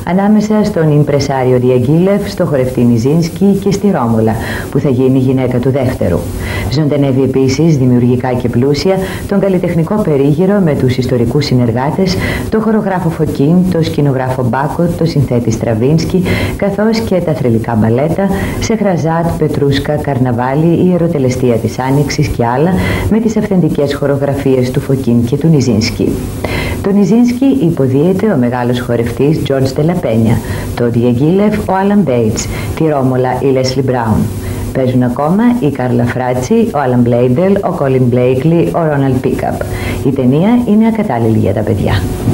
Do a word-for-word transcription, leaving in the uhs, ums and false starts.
ανάμεσα στον Ιμπρεσάριο Διαγγίλεφ, στο χορευτή Νιζίνσκι και στη Ρόμολα, που θα γίνει η γυναίκα του δεύτερου. Ζωντανεύει επίσης δημιουργικά και πλούσια τον καλλιτεχνικό περίγυρο με τους ιστορικούς συνεργάτες, τον χορογράφο Φωκίν, τον σκηνογράφο Μπάκο, τον συνθέτη Στραβίνσκι, καθώς και τα θρυλικά μπαλέτα, Σεχραζάτ, Πετρούσκα, Καρναβάλι, η Ιεροτελεστία της Άνοιξης και άλλα, με τις αυθεντικές χορογραφίες του Φωκίν και του Νιζίνσκι. Το Νιζίνσκι υποδίεται ο μεγάλος χορευτής Τζορτζ Ντελαπένια, το Διαγγίλεφ ο Άλαν Μπέιτς, τη Ρόμολα η Λέσλι Μπράουν. Παίζουν ακόμα η Κάρλα Φράτσι, ο Άλαν Μπλέιντελ, ο Κόλιν Μπλέικλι, ο Ρόναλντ Πίκαπ. Η ταινία είναι ακατάλληλη για τα παιδιά.